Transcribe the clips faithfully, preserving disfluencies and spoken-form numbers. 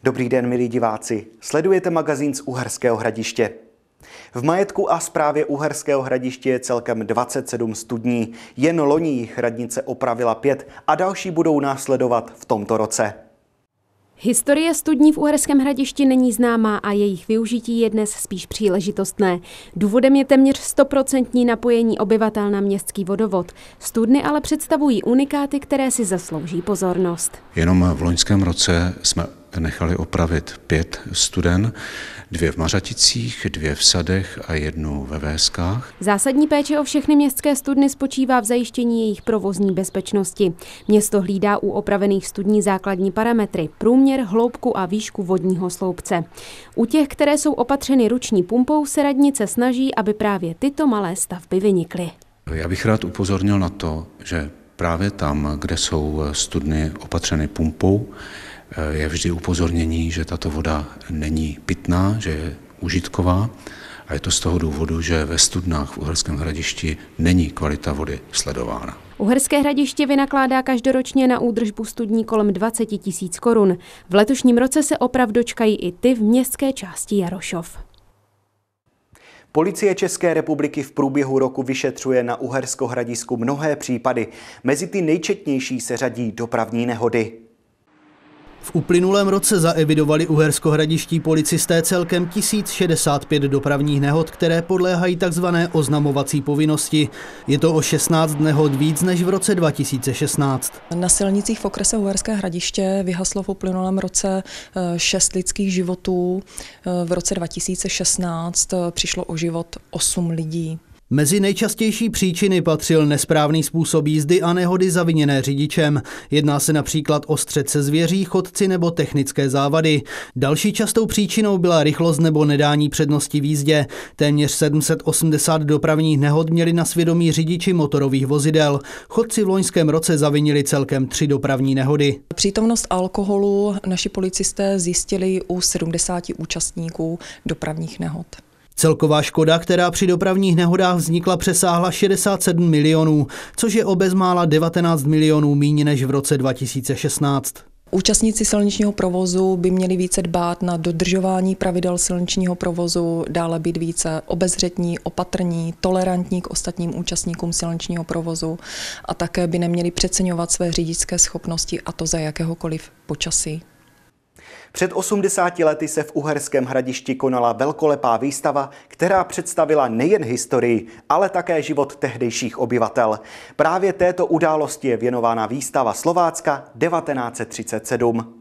Dobrý den, milí diváci. Sledujete magazín z Uherského Hradiště. V majetku a správě Uherského Hradiště je celkem dvacet sedm studní. Jen loni jich radnice opravila pět a další budou následovat v tomto roce. Historie studní v Uherském Hradišti není známá a jejich využití je dnes spíš příležitostné. Důvodem je téměř stoprocentní napojení obyvatel na městský vodovod. Studny ale představují unikáty, které si zaslouží pozornost. Jenom v loňském roce jsme nechali opravit pět studen, dvě v Mařaticích, dvě v Sadech a jednu ve Véskách. Zásadní péče o všechny městské studny spočívá v zajištění jejich provozní bezpečnosti. Město hlídá u opravených studní základní parametry, průměr, hloubku a výšku vodního sloupce. U těch, které jsou opatřeny ruční pumpou, se radnice snaží, aby právě tyto malé stavby vynikly. Já bych rád upozornil na to, že právě tam, kde jsou studny opatřeny pumpou, je vždy upozornění, že tato voda není pitná, že je užitková a je to z toho důvodu, že ve studnách v Uherském Hradišti není kvalita vody sledována. Uherské Hradiště vynakládá každoročně na údržbu studní kolem dvacet tisíc korun. V letošním roce se oprav dočkají i ty v městské části Jarošov. Policie České republiky v průběhu roku vyšetřuje na Uherskohradišťsku mnohé případy. Mezi ty nejčetnější se řadí dopravní nehody. V uplynulém roce zaevidovali uherskohradiští policisté celkem tisíc šedesát pět dopravních nehod, které podléhají tzv. Oznamovací povinnosti. Je to o šestnáct nehod víc než v roce dva tisíce šestnáct. Na silnicích v okrese Uherské Hradiště vyhaslo v uplynulém roce šest lidských životů. V roce dva tisíce šestnáct přišlo o život osm lidí. Mezi nejčastější příčiny patřil nesprávný způsob jízdy a nehody zaviněné řidičem. Jedná se například o střet se zvěří, chodci nebo technické závady. Další častou příčinou byla rychlost nebo nedání přednosti v jízdě. Téměř sedm set osmdesát dopravních nehod měli na svědomí řidiči motorových vozidel. Chodci v loňském roce zavinili celkem tři dopravní nehody. Přítomnost alkoholu naši policisté zjistili u sedmdesáti účastníků dopravních nehod. Celková škoda, která při dopravních nehodách vznikla, přesáhla šedesát sedm milionů, což je o bezmála devatenáct milionů míň než v roce dva tisíce šestnáct. Účastníci silničního provozu by měli více dbát na dodržování pravidel silničního provozu, dále být více obezřetní, opatrní, tolerantní k ostatním účastníkům silničního provozu a také by neměli přeceňovat své řidičské schopnosti, a to za jakéhokoliv počasí. Před osmdesáti lety se v Uherském Hradišti konala velkolepá výstava, která představila nejen historii, ale také život tehdejších obyvatel. Právě této události je věnována výstava Slovácka devatenáct set třicet sedm.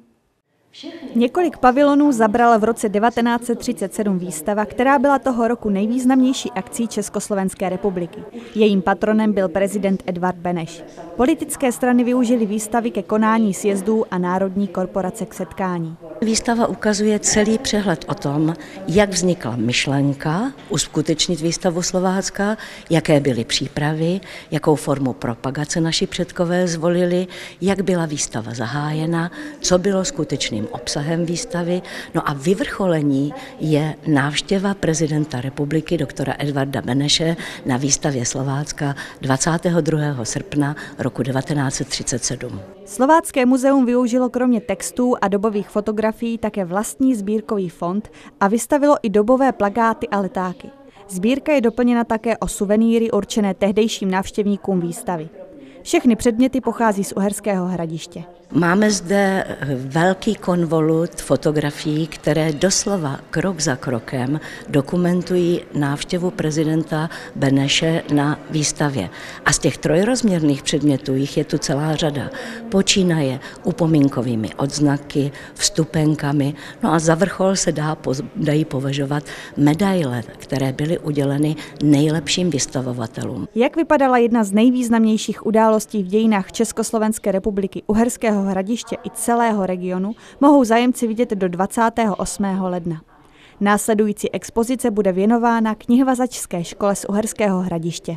Několik pavilonů zabrala v roce devatenáct set třicet sedm výstava, která byla toho roku nejvýznamnější akcí Československé republiky. Jejím patronem byl prezident Edvard Beneš. Politické strany využily výstavy ke konání sjezdů a národní korporace k setkání. Výstava ukazuje celý přehled o tom, jak vznikla myšlenka uskutečnit výstavu Slovácka, jaké byly přípravy, jakou formu propagace naši předkové zvolili, jak byla výstava zahájena, co bylo skutečným obsahem výstavy. No a vyvrcholení je návštěva prezidenta republiky doktora Edvarda Beneše na výstavě Slovácka dvacátého druhého srpna roku devatenáct set třicet sedm. Slovácké muzeum využilo kromě textů a dobových fotografií také vlastní sbírkový fond a vystavilo i dobové plakáty a letáky. Sbírka je doplněna také o suvenýry určené tehdejším návštěvníkům výstavy. Všechny předměty pochází z Uherského Hradiště. Máme zde velký konvolut fotografií, které doslova krok za krokem dokumentují návštěvu prezidenta Beneše na výstavě. A z těch trojrozměrných předmětů jich je tu celá řada. Počínaje upomínkovými odznaky, vstupenkami, no a za vrchol se dá, dají považovat medaile, které byly uděleny nejlepším vystavovatelům. Jak vypadala jedna z nejvýznamnějších událostí v dějinách Československé republiky, Uherského Hradiště i celého regionu, mohou zájemci vidět do dvacátého osmého ledna. Následující expozice bude věnována knihovazačské škole z Uherského Hradiště.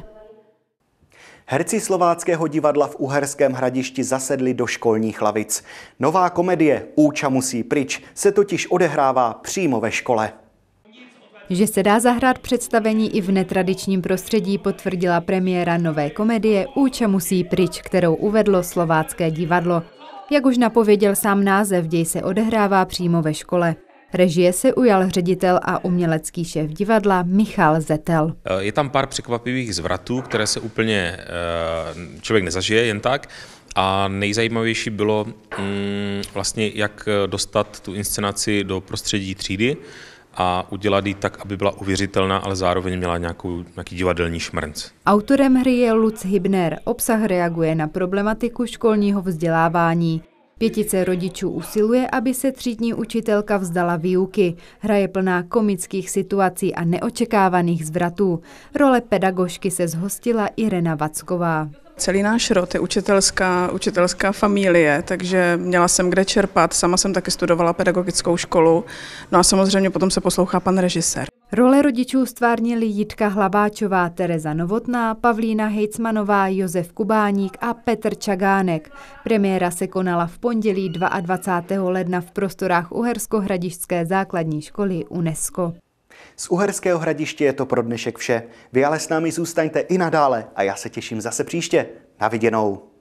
Herci Slováckého divadla v Uherském Hradišti zasedli do školních lavic. Nová komedie Úča musí pryč se totiž odehrává přímo ve škole. Že se dá zahrát představení i v netradičním prostředí, potvrdila premiéra nové komedie Úča musí pryč, kterou uvedlo Slovácké divadlo. Jak už napověděl sám název, děj se odehrává přímo ve škole. Režie se ujal ředitel a umělecký šéf divadla Michal Zetel. Je tam pár překvapivých zvratů, které se úplně člověk nezažije jen tak. A nejzajímavější bylo mm, vlastně, jak dostat tu inscenaci do prostředí třídy a udělat ji tak, aby byla uvěřitelná, ale zároveň měla nějakou, nějaký divadelní šmrnc. Autorem hry je Lutz Hybner. Obsah reaguje na problematiku školního vzdělávání. Pětice rodičů usiluje, aby se třídní učitelka vzdala výuky. Hra je plná komických situací a neočekávaných zvratů. Role pedagožky se zhostila Irena Vacková. Celý náš rod je učitelská, učitelská familie, takže měla jsem kde čerpat, sama jsem taky studovala pedagogickou školu, no a samozřejmě potom se poslouchá pan režisér. Role rodičů stvárnili Jitka Hlabáčová, Tereza Novotná, Pavlína Hejcmanová, Josef Kubáník a Petr Čagánek. Premiéra se konala v pondělí dvacátého druhého ledna v prostorách Uhersko-Hradišťské základní školy UNESCO. Z Uherského Hradiště je to pro dnešek vše. Vy ale s námi zůstaňte i nadále a já se těším zase příště. Na viděnou.